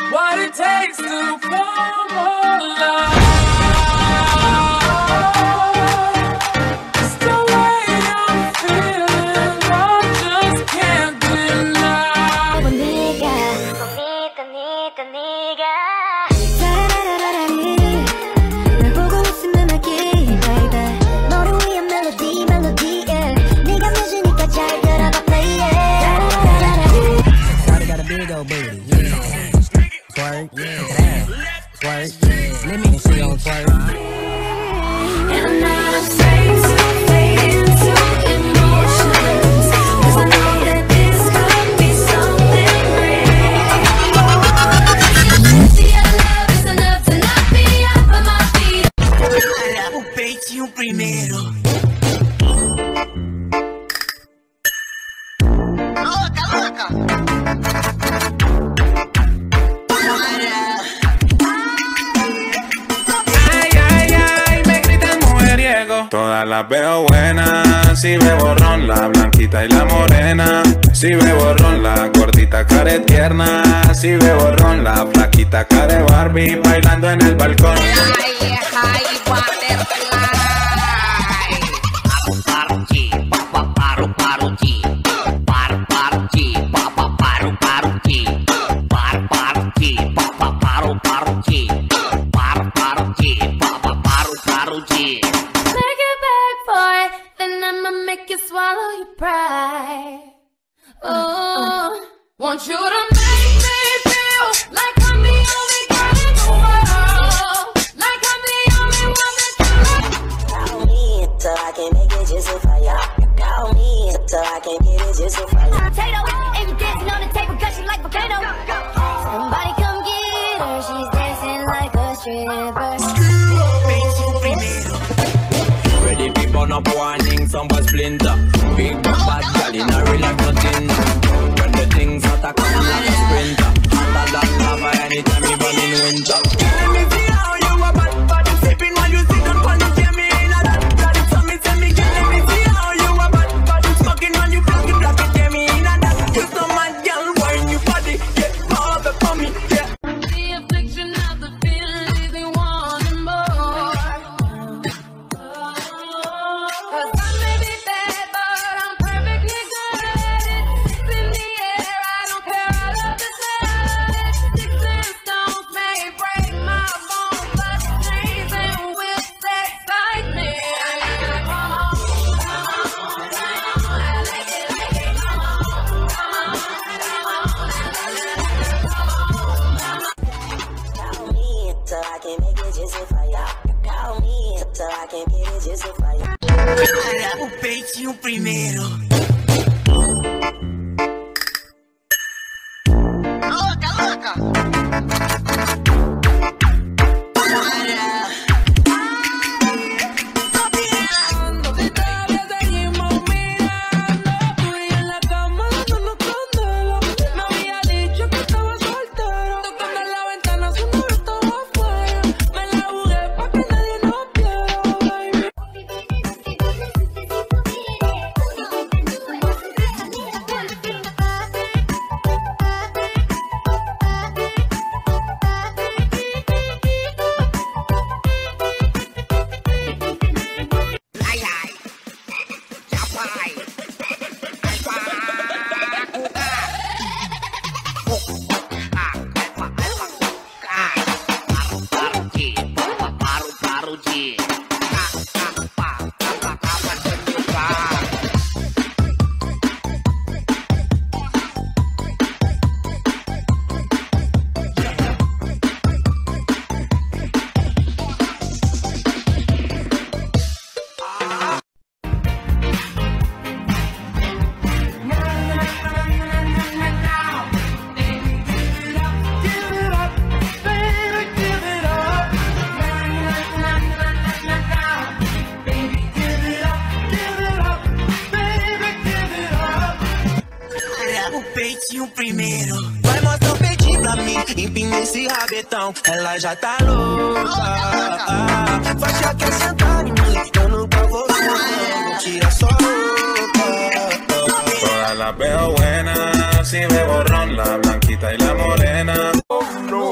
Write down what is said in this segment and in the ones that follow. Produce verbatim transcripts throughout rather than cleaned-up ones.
what it takes to fall more love. It's the way I'm feeling, I just can't deny. 네가 bonita, bonita, 네가 사랑하라니 널 보고 있으면 알기, baby. 너를 위한 멜로디, 멜로디, yeah. 네가 늦으니까 잘 들어봐, play it. Shawty got a big old booty, yeah. Twerk, yeah, twerk, yeah. Let me see you twerk. And I'm not afraid to fade into emotions, 'cause I know that this could be something real. See, your love is enough to knock me off of my feet. O peitinho primeiro. Louca, louca. Todas las veo buenas, si veo ron, la blanquita y la morena. Si veo ron, la gordita care tierna. Si veo ron, la flaquita care Barbie bailando en el balcón. Swallow your pride. Oh, want you to make me feel like I'm the only girl in the world, like I'm the only one that you love. Call me till I can make it just for you. Call me till I can get it just for you. Potato, and you dancing on the table 'cause she like volcano. Somebody come get her, she's dancing like a stripper. Ready people not warning, some was splinter. Big bad girl in a real life nothing. When the things hot I come like a sprinter. Hotter than lava anytime you burn in winter. Let me see how you a bad body sipping while you sit on the me in a that that. So me say me get let me see how you a bad body smoking when you block it block it me in a that. You so mad girl when you body get more of for me yeah. The affliction of the feeling leaving wanting more. Cause I may be bad, but I'm perfectly good at it. It's in the air, I don't care, I love the sound. Sticks and stones may break my bones, but trees and whips excite me. Come on, come on, come on, like it, like it, come on, come on, come on, call me till I can make it just for you. Call me till I can get it just for you. O peitinho primeiro. Louca, louca. peitinho primeiro. Vai mostrar o peitinho pra mim, empina esse rabetão. Ela já tá louca. Ah, faixa quer sentar em mim, eu nunca vou não. Tira só roupa. Todas las veo buenas, si veo ron, la blanquita y la morena. Oh no.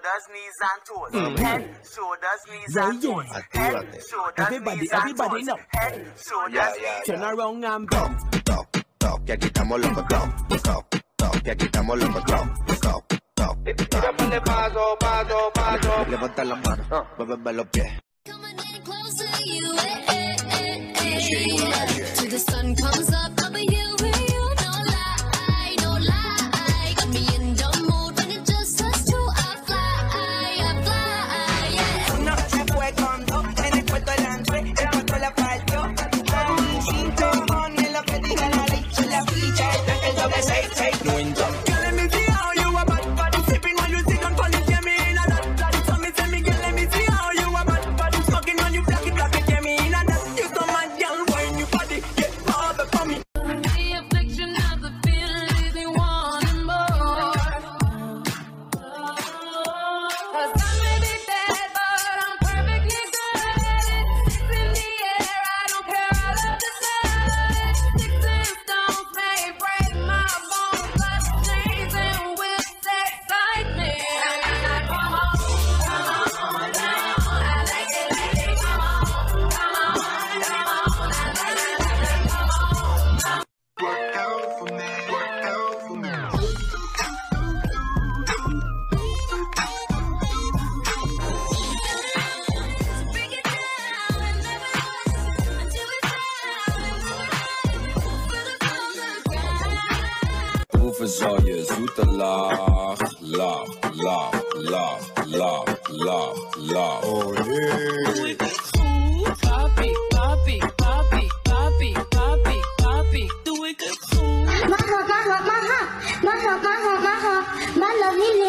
shoulders, knees and toes. Mm. Head, shoulders, knees yeah, and toes. Yeah. Head, shoulders, everybody, knees everybody and know. toes. Head, shoulders, yeah, yeah, knees. Turn around and bump. Top, top, que aquí estamos locos. Top, top, top, que aquí estamos locos. Top, top, top. Tira ponle paso, paso, paso. Levanta las manos, muéveme los pies. Coming in close to you, eh, eh, eh, eh. Till the sun comes up, I'll be here with you. No lie, no lie. Got me in the mood when it just us two. I fly, I fly, yeah. No se fue con dos, en el puerto delante, el puerto la faltó. Sin cojones, ni lo que diga la ley, se la ficha, el doble seis, seis. No in top. Girl, let me see how you a bad body sipping when you sit on polish, yeah, me in a that, that. So me say me, girl, let me see how you a bad body smoking when you black it, black it, yeah, me in a that. You so mad, girl, when you body get over for me. The affliction of the feeling leaves me wanting more. Cause I may be bad, but I'm perfectly good. It's in the air, I don't care, I love to slide. Sticks and stones may break my bones, but chains and whips excite me. Come on, come on down. I like it, like it, come on, come on, come on, I like it, like it, come on. Work out for me, work out for me. Break it down and never listen until it's down and for the ground. Hoeveel zou je zoete laag, laag, laag, laag, laag, laag, laag. Oh yeah. Papi, papi, papi, papi, papi, papi, doe ik het goed. Mashup, mashup, mashup, mashup, mashup, mashup, my lovely